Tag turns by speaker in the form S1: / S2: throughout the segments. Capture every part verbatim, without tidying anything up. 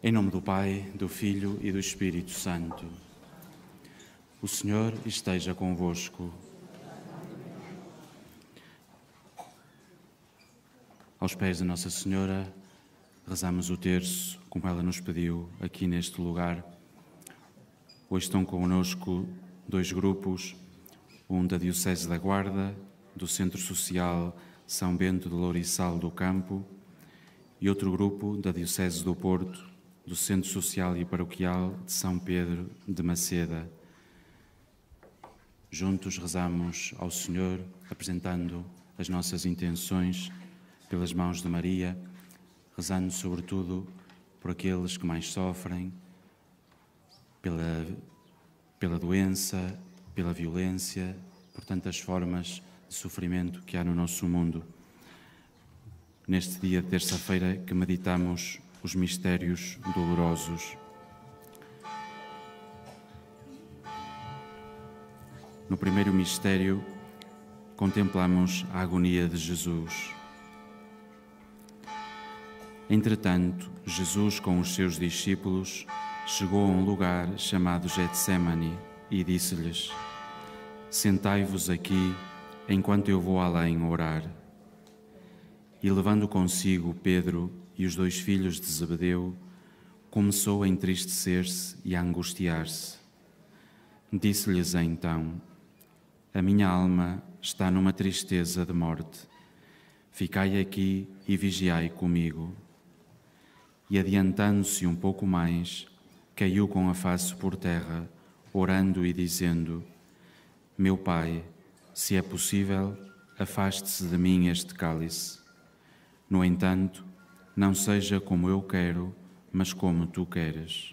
S1: Em nome do Pai, do Filho e do Espírito Santo. O Senhor esteja convosco. Aos pés de Nossa Senhora, rezamos o terço, como ela nos pediu, aqui neste lugar. Hoje estão connosco dois grupos, um da Diocese da Guarda, do Centro Social São Bento de Louriçal do Campo, e outro grupo da Diocese do Porto, do Centro Social e Paroquial de São Pedro de Maceda. Juntos rezamos ao Senhor, apresentando as nossas intenções pelas mãos de Maria, rezando sobretudo por aqueles que mais sofrem, pela, pela doença, pela violência, por tantas formas de sofrimento que há no nosso mundo. Neste dia de terça-feira que meditamos os mistérios dolorosos. No primeiro mistério, contemplamos a agonia de Jesus. Entretanto, Jesus, com os seus discípulos, chegou a um lugar chamado Getsemane e disse-lhes: Sentai-vos aqui, enquanto eu vou além orar. E levando consigo Pedro e os dois filhos de Zebedeu, começou a entristecer-se e a angustiar-se. Disse-lhes então: A minha alma está numa tristeza de morte. Ficai aqui e vigiai comigo. E adiantando-se um pouco mais, caiu com a face por terra, orando e dizendo: Meu Pai, se é possível, afaste-se de mim este cálice. No entanto, não seja como eu quero, mas como tu queres.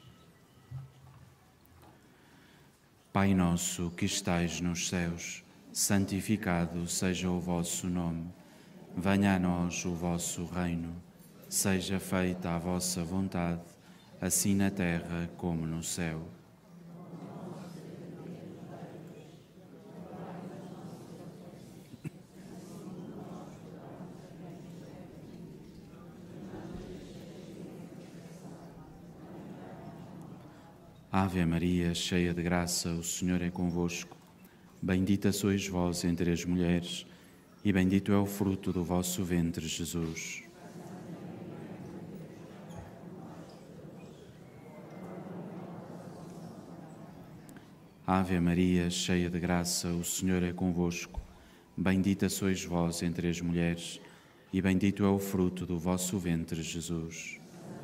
S1: Pai nosso que estais nos céus, santificado seja o vosso nome. Venha a nós o vosso reino. Seja feita a vossa vontade, assim na terra como no céu. Ave Maria, cheia de graça, o Senhor é convosco. Bendita sois vós entre as mulheres, e bendito é o fruto do vosso ventre, Jesus. Ave Maria, cheia de graça, o Senhor é convosco. Bendita sois vós entre as mulheres, e bendito é o fruto do vosso ventre, Jesus.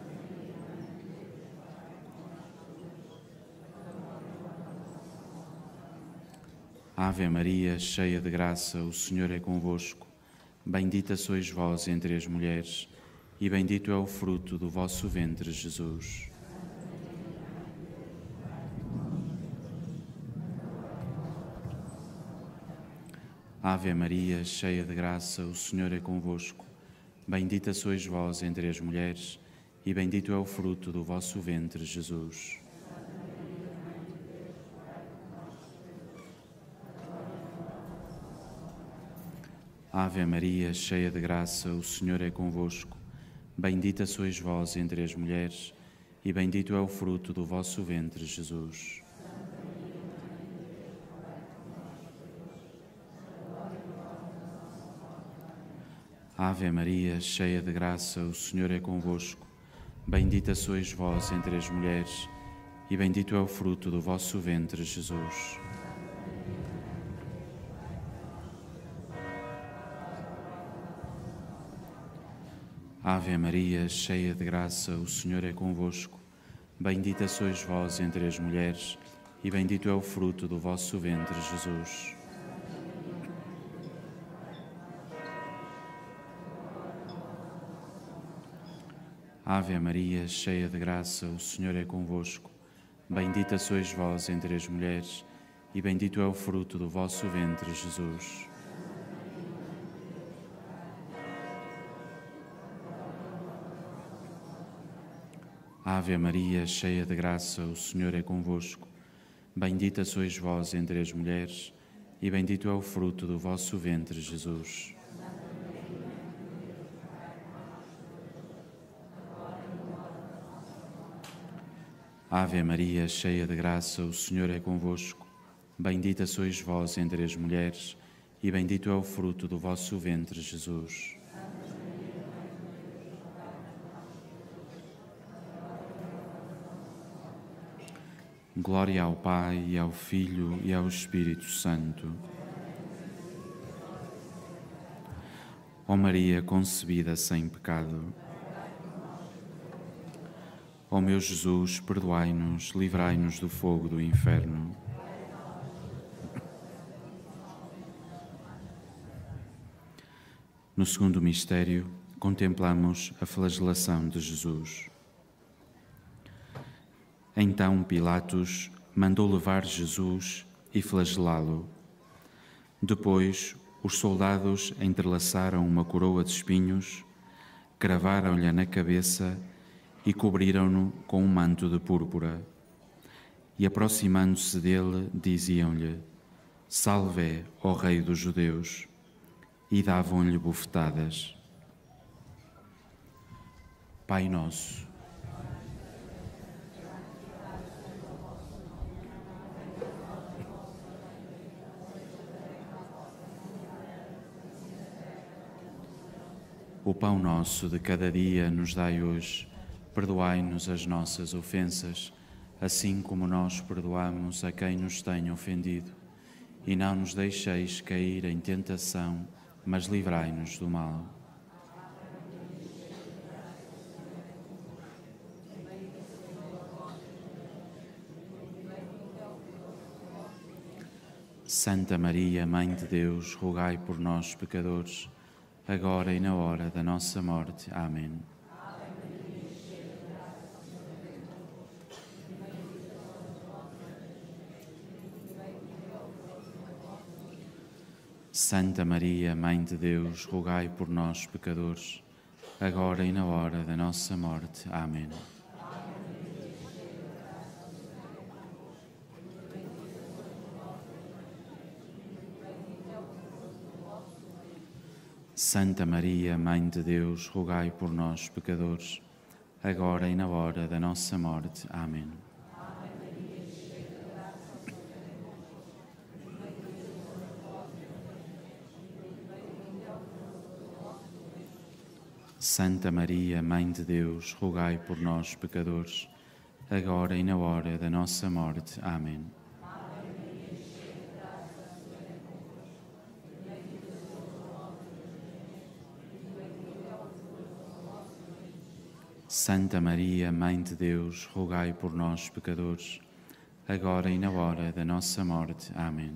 S1: Ave Maria, cheia de graça, o Senhor é convosco. Bendita sois vós entre as mulheres, e bendito é o fruto do vosso ventre, Jesus. Ave Maria, cheia de graça, o Senhor é convosco. Bendita sois vós entre as mulheres, e bendito é o fruto do vosso ventre, Jesus. Ave Maria, cheia de graça, o Senhor é convosco. Bendita sois vós entre as mulheres, e bendito é o fruto do vosso ventre, Jesus. Ave Maria, cheia de graça, o Senhor é convosco. Bendita sois vós entre as mulheres, e bendito é o fruto do vosso ventre, Jesus. Ave Maria, cheia de graça, o Senhor é convosco. Bendita sois vós entre as mulheres, e bendito é o fruto do vosso ventre, Jesus. Ave Maria, cheia de graça, o Senhor é convosco. Bendita sois vós entre as mulheres, e bendito é o fruto do vosso ventre, Jesus. Ave Maria, cheia de graça, o Senhor é convosco. Bendita sois vós entre as mulheres, e bendito é o fruto do vosso ventre, Jesus. Ave Maria, cheia de graça, o Senhor é convosco. Bendita sois vós entre as mulheres, e bendito é o fruto do vosso ventre, Jesus. Glória ao Pai, e ao Filho, e ao Espírito Santo. Ó Maria concebida sem pecado. Ó meu Jesus, perdoai-nos, livrai-nos do fogo do inferno. No segundo mistério, contemplamos a flagelação de Jesus. Então Pilatos mandou levar Jesus e flagelá-lo. Depois, os soldados entrelaçaram uma coroa de espinhos, cravaram-lhe na cabeça e cobriram-no com um manto de púrpura. E aproximando-se dele, diziam-lhe: Salve, ó Rei dos Judeus! E davam-lhe bofetadas. Pai nosso, o pão nosso de cada dia nos dai hoje. Perdoai-nos as nossas ofensas, assim como nós perdoamos a quem nos tem ofendido. E não nos deixeis cair em tentação, mas livrai-nos do mal. Santa Maria, Mãe de Deus, rogai por nós, pecadores, agora e na hora da nossa morte. Amém. Santa Maria, Mãe de Deus, rogai por nós, pecadores, agora e na hora da nossa morte. Amém. Santa Maria, Mãe de Deus, rogai por nós, pecadores, agora e na hora da nossa morte. Amém. Santa Maria, Mãe de Deus, rogai por nós, pecadores, agora e na hora da nossa morte. Amém. Santa Maria, Mãe de Deus, rogai por nós, pecadores, agora e na hora da nossa morte. Amém.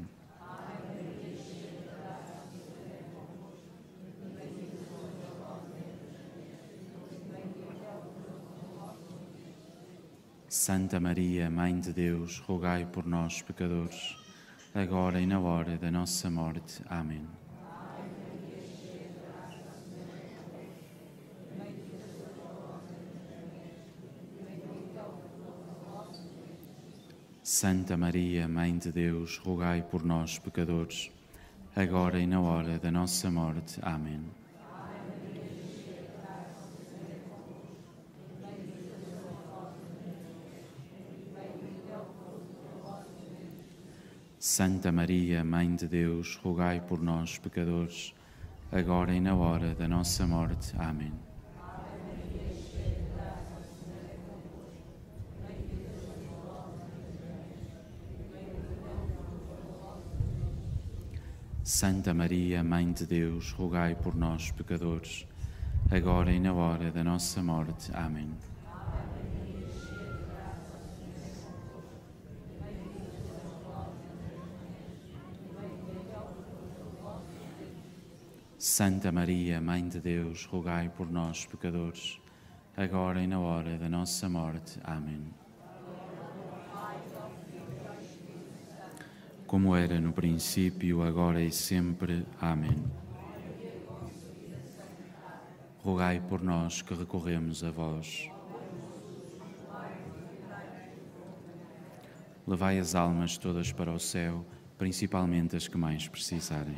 S1: Santa Maria, Mãe de Deus, rogai por nós, pecadores, agora e na hora da nossa morte. Amém. Santa Maria, Mãe de Deus, rogai por nós, pecadores, agora e na hora da nossa morte. Amém. Santa Maria, Mãe de Deus, rogai por nós, pecadores, agora e na hora da nossa morte. Amém. Santa Maria, Mãe de Deus, rogai por nós, pecadores, agora e na hora da nossa morte. Amém. Santa Maria, Mãe de Deus, rogai por nós, pecadores, agora e na hora da nossa morte. Amém. Como era no princípio, agora e sempre. Amém. Rogai por nós que recorremos a vós. Levai as almas todas para o céu, principalmente as que mais precisarem.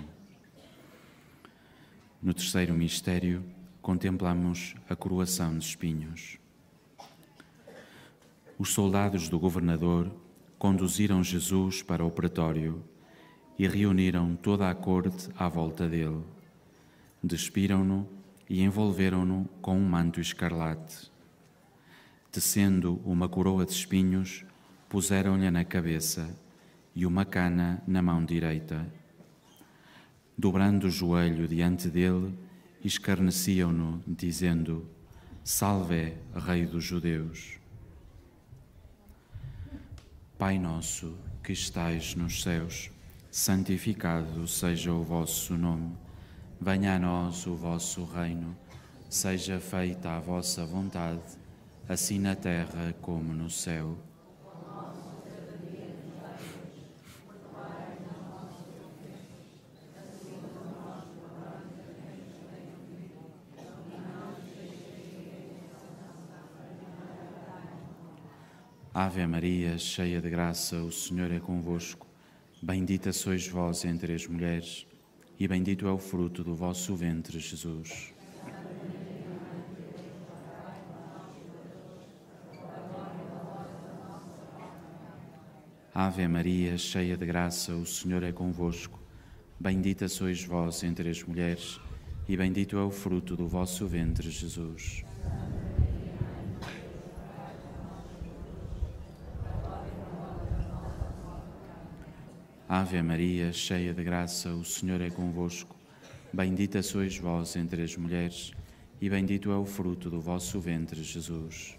S1: No terceiro mistério, contemplamos a coroação de espinhos. Os soldados do governador conduziram Jesus para o pretório e reuniram toda a corte à volta dele. Despiram-no e envolveram-no com um manto escarlate. Tecendo uma coroa de espinhos, puseram-lhe na cabeça e uma cana na mão direita. Dobrando o joelho diante dele, escarneciam-no, dizendo: Salve, Rei dos Judeus. Pai nosso, que estais nos céus, santificado seja o vosso nome. Venha a nós o vosso reino. Seja feita a vossa vontade, assim na terra como no céu. Ave Maria, cheia de graça, o Senhor é convosco. Bendita sois vós entre as mulheres, e bendito é o fruto do vosso ventre, Jesus. Ave Maria, cheia de graça, o Senhor é convosco. Bendita sois vós entre as mulheres, e bendito é o fruto do vosso ventre, Jesus. Ave Maria, cheia de graça, o Senhor é convosco. Bendita sois vós entre as mulheres, e bendito é o fruto do vosso ventre, Jesus.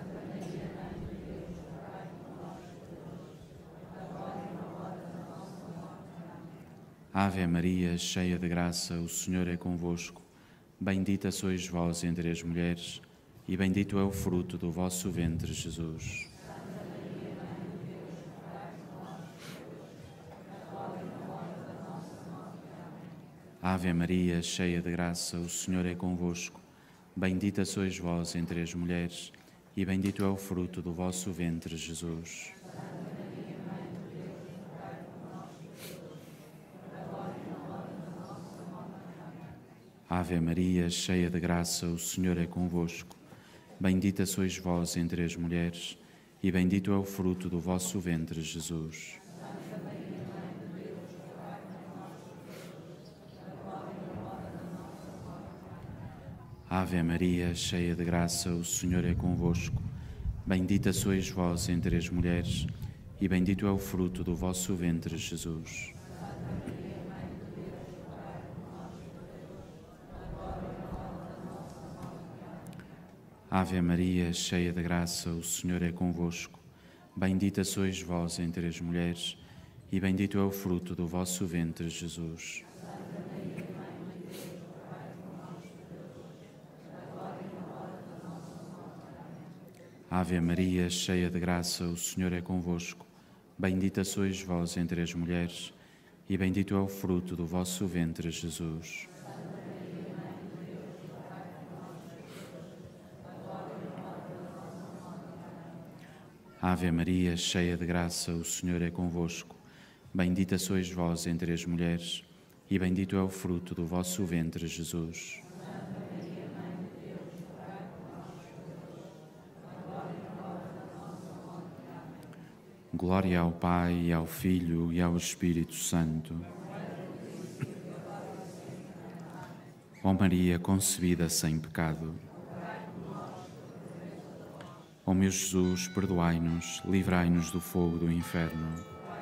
S1: Ave Maria, cheia de graça, o Senhor é convosco. Bendita sois vós entre as mulheres, e bendito é o fruto do vosso ventre, Jesus. Ave Maria, cheia de graça, o Senhor é convosco. Bendita sois vós entre as mulheres, e bendito é o fruto do vosso ventre, Jesus. Ave Maria, cheia de graça, o Senhor é convosco. Bendita sois vós entre as mulheres, e bendito é o fruto do vosso ventre, Jesus. Ave Maria, cheia de graça, o Senhor é convosco. Bendita sois vós entre as mulheres, e bendito é o fruto do vosso ventre, Jesus. Ave Maria, cheia de graça, o Senhor é convosco. Bendita sois vós entre as mulheres, e bendito é o fruto do vosso ventre, Jesus. Ave Maria, cheia de graça, o Senhor é convosco. Bendita sois vós entre as mulheres, e bendito é o fruto do vosso ventre, Jesus. Ave Maria, cheia de graça, o Senhor é convosco. Bendita sois vós entre as mulheres, e bendito é o fruto do vosso ventre, Jesus. Glória ao Pai, e ao Filho, e ao Espírito Santo. Ó Maria concebida sem pecado. Ó meu Jesus, perdoai-nos, livrai-nos do fogo do inferno.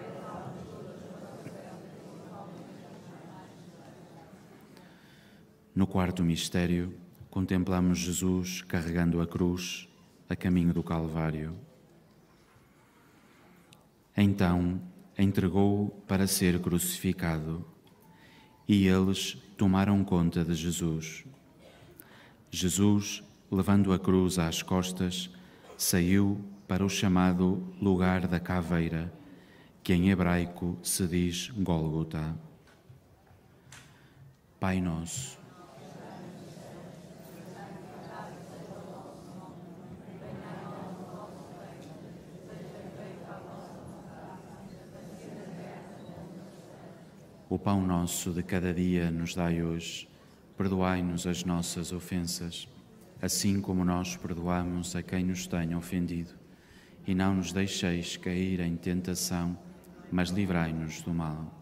S1: No quarto mistério, contemplamos Jesus carregando a cruz a caminho do Calvário. Então entregou-o para ser crucificado, e eles tomaram conta de Jesus. Jesus, levando a cruz às costas, saiu para o chamado lugar da caveira, que em hebraico se diz Gólgota. Pai nosso, o pão nosso de cada dia nos dai hoje. Perdoai-nos as nossas ofensas, assim como nós perdoamos a quem nos tenha ofendido. e não nos deixeis cair em tentação, mas livrai-nos do mal.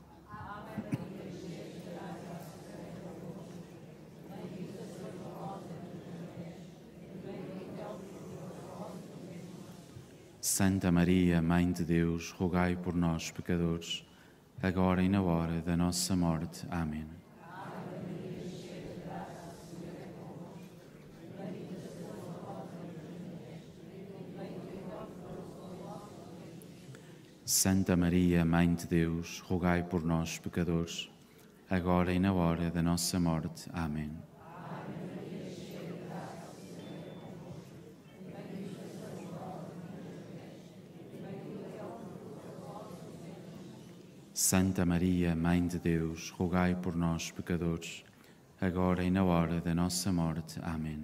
S1: Santa Maria, Mãe de Deus, rogai por nós, pecadores, agora e na hora da nossa morte. Amém. Santa Maria, Mãe de Deus, rogai por nós, pecadores, agora e na hora da nossa morte. Amém. Santa Maria, Mãe de Deus, rogai por nós, pecadores, agora e na hora da nossa morte. Amém.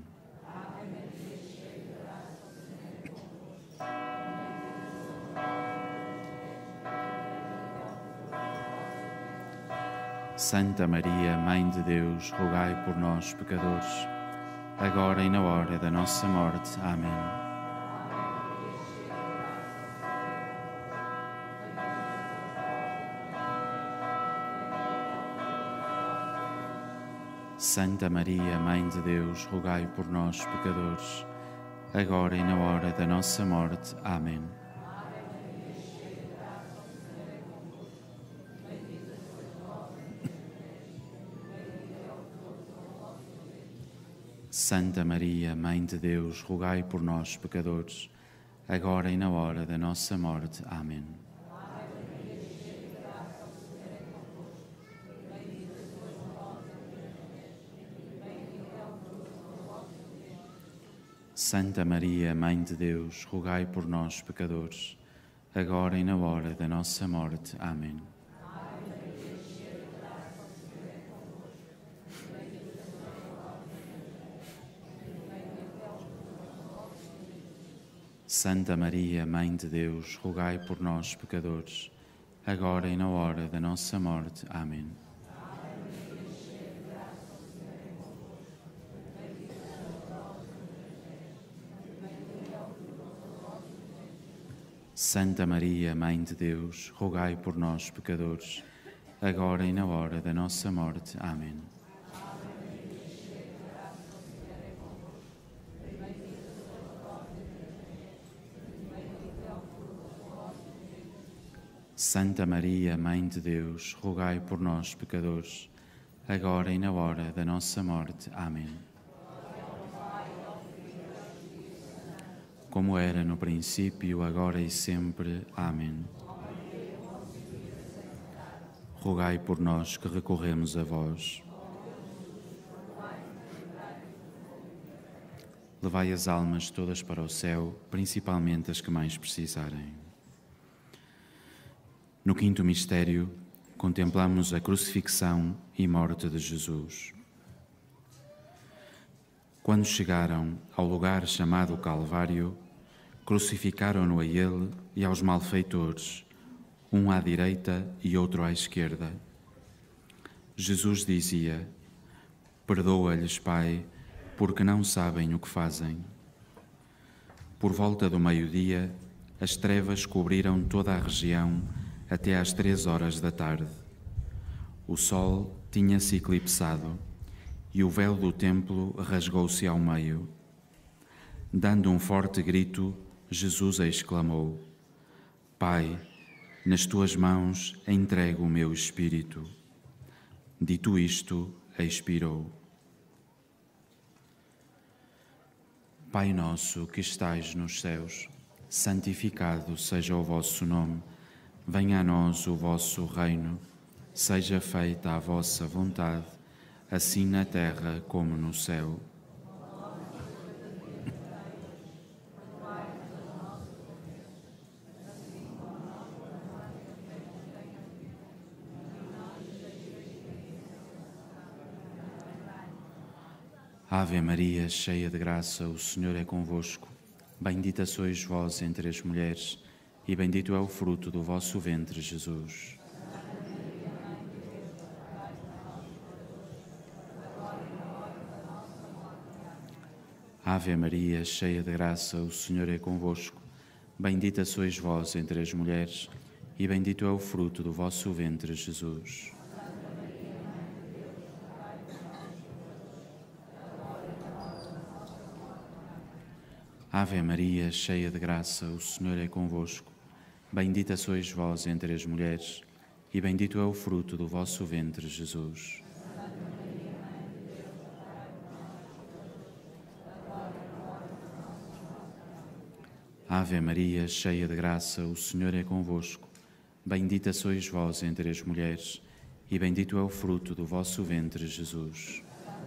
S1: Santa Maria, Mãe de Deus, rogai por nós, pecadores, agora e na hora da nossa morte. Amém. Santa Maria, Mãe de Deus, rogai por nós, pecadores, agora e na hora da nossa morte. Amém. Santa Maria, Mãe de Deus, rogai por nós, pecadores, agora e na hora da nossa morte. Amém. Santa Maria, Mãe de Deus, rogai por nós, pecadores, agora e na hora da nossa morte. Amém. Santa Maria, Mãe de Deus, rogai por nós, pecadores, agora e na hora da nossa morte. Amém. Santa Maria, Mãe de Deus, rogai por nós, pecadores, agora e na hora da nossa morte. Amém. Santa Maria, Mãe de Deus, rogai por nós, pecadores, agora e na hora da nossa morte. Amém. Como era no princípio, agora e sempre. Amém. Rogai por nós que recorremos a vós. Levai as almas todas para o céu, principalmente as que mais precisarem. No quinto mistério, contemplamos a crucifixão e morte de Jesus. Quando chegaram ao lugar chamado Calvário, crucificaram-no a ele e aos malfeitores, um à direita e outro à esquerda. Jesus dizia: perdoa-lhes, Pai, porque não sabem o que fazem. Por volta do meio-dia, as trevas cobriram toda a região até às três horas da tarde. O sol tinha-se eclipsado e o véu do templo rasgou-se ao meio. Dando um forte grito, Jesus exclamou: Pai, nas tuas mãos entrego o meu espírito. Dito isto, expirou. Pai nosso que estais nos céus, santificado seja o vosso nome. Venha a nós o vosso reino, seja feita a vossa vontade, assim na terra como no céu. Ave Maria, cheia de graça, o Senhor é convosco. Bendita sois vós entre as mulheres, e bendito é o fruto do vosso ventre, Jesus. Ave Maria, cheia de graça, o Senhor é convosco. Bendita sois vós entre as mulheres, e bendito é o fruto do vosso ventre, Jesus. Ave Maria, cheia de graça, o Senhor é convosco. Bendita sois vós entre as mulheres, e bendito é o fruto do vosso ventre, Jesus. Ave Maria, cheia de graça, o Senhor é convosco. Bendita sois vós entre as mulheres, e bendito é o fruto do vosso ventre, Jesus.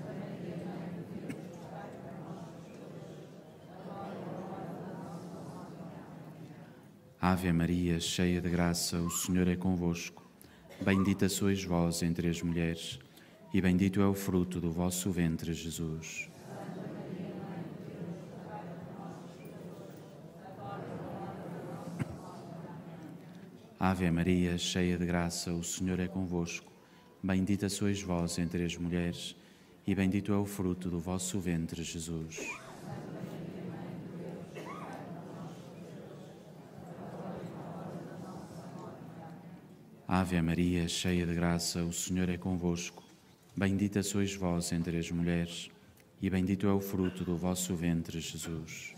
S1: Ave Maria, cheia de graça, o Senhor é convosco. Bendita sois vós entre as mulheres, e bendito é o fruto do vosso ventre, Jesus. Ave Maria, cheia de graça, o Senhor é convosco. Bendita sois vós entre as mulheres, e bendito é o fruto do vosso ventre, Jesus. Ave Maria, cheia de graça, o Senhor é convosco. Bendita sois vós entre as mulheres, e bendito é o fruto do vosso ventre, Jesus.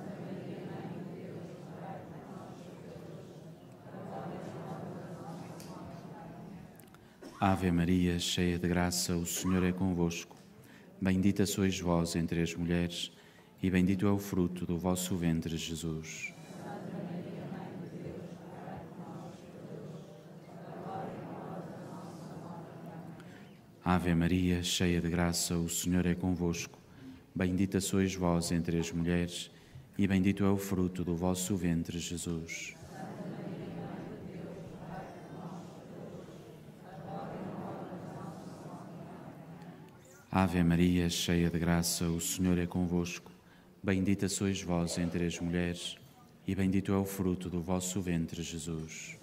S1: Ave Maria, cheia de graça, o Senhor é convosco. Bendita sois vós entre as mulheres, e bendito é o fruto do vosso ventre, Jesus. Ave Maria, cheia de graça, o Senhor é convosco. Bendita sois vós entre as mulheres, e bendito é o fruto do vosso ventre, Jesus. Ave Maria, cheia de graça, o Senhor é convosco. Bendita sois vós entre as mulheres, e bendito é o fruto do vosso ventre, Jesus.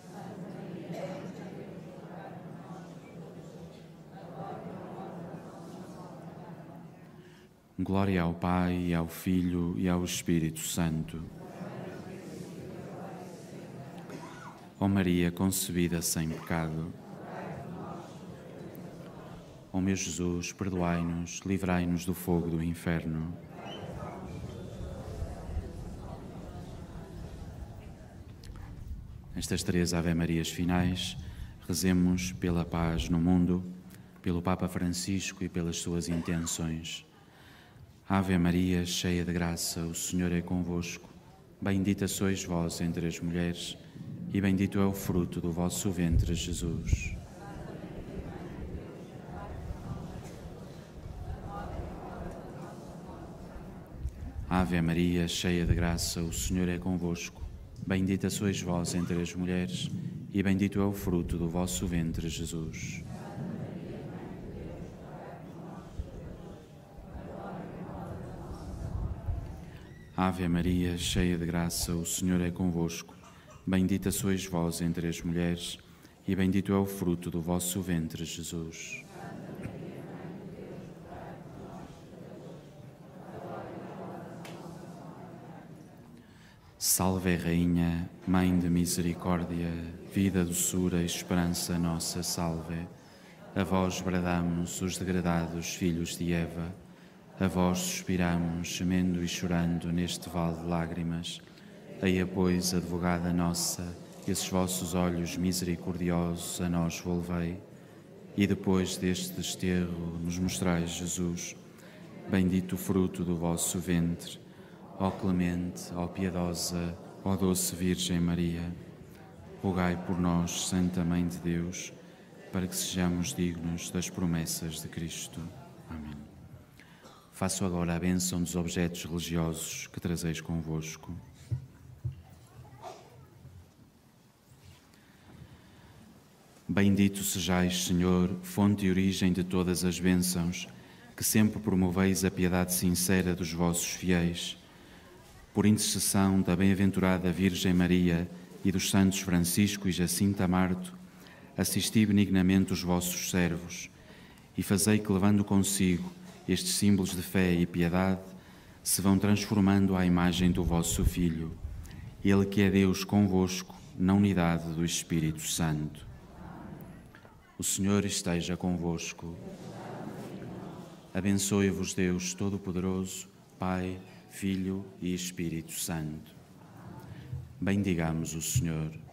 S1: Glória ao Pai, e ao Filho, e ao Espírito Santo. Ó Maria concebida sem pecado, ó meu Jesus, perdoai-nos, livrai-nos do fogo do inferno. Estas três Ave-Marias finais, rezemos pela paz no mundo, pelo Papa Francisco e pelas suas intenções. Ave Maria, cheia de graça, o Senhor é convosco. Bendita sois vós entre as mulheres, e bendito é o fruto do vosso ventre, Jesus. Ave Maria, cheia de graça, o Senhor é convosco. Bendita sois vós entre as mulheres, e bendito é o fruto do vosso ventre, Jesus. Ave Maria, cheia de graça, o Senhor é convosco. Bendita sois vós entre as mulheres, e bendito é o fruto do vosso ventre, Jesus. Salve, Rainha, Mãe de Misericórdia, vida, doçura e esperança nossa, salve. A vós bradamos, os degradados filhos de Eva, a vós suspiramos, gemendo e chorando neste vale de lágrimas. Eia, pois, advogada nossa, esses vossos olhos misericordiosos a nós volvei, e depois deste desterro nos mostrais Jesus, bendito o fruto do vosso ventre. Ó clemente, ó piedosa, ó doce Virgem Maria, rogai por nós, Santa Mãe de Deus, para que sejamos dignos das promessas de Cristo. Amém. Faço agora a bênção dos objetos religiosos que trazeis convosco. Bendito sejais, Senhor, fonte e origem de todas as bênçãos, que sempre promoveis a piedade sincera dos vossos fiéis. Por intercessão da bem-aventurada Virgem Maria e dos santos Francisco e Jacinta Marto, assisti benignamente os vossos servos e fazei que, levando consigo estes símbolos de fé e piedade, se vão transformando à imagem do vosso Filho, Ele que é Deus convosco, na unidade do Espírito Santo. O Senhor esteja convosco. Abençoe-vos Deus Todo-Poderoso, Pai, Filho e Espírito Santo. Bendigamos o Senhor.